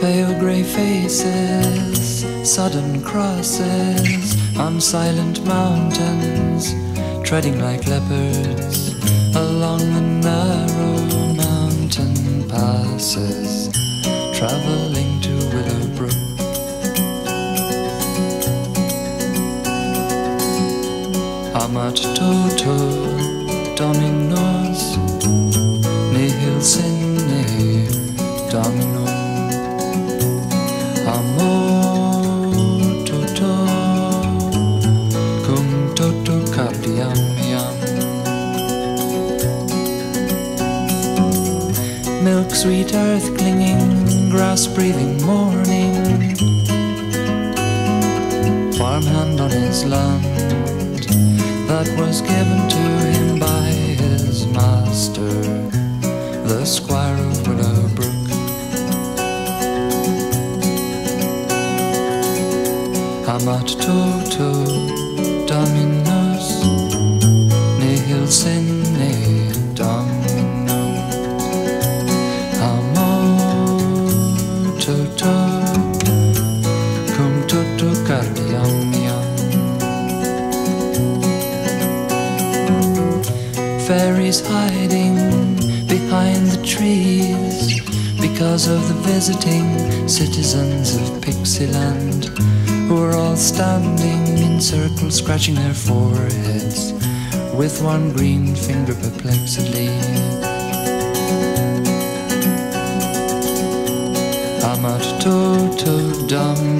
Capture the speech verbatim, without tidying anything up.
Pale grey faces, sudden crosses on silent mountains, treading like leopards along the narrow mountain passes, travelling to Willow Brook. Amat toto dominos nihil sine dominum. Amor toto cum toto cardiam iam. Milk sweet earth clinging, grass breathing morning, farmhand on his land that was given to him by his master, the squire of Willow Brook. Amat toto dominus nihil sine dominum. Amor toto cum toto cardiam iam. Fairies hiding behind the trees because of the visiting citizens of Pixieland, who are all standing in circles, scratching their foreheads with one green finger perplexedly. Amat toto dam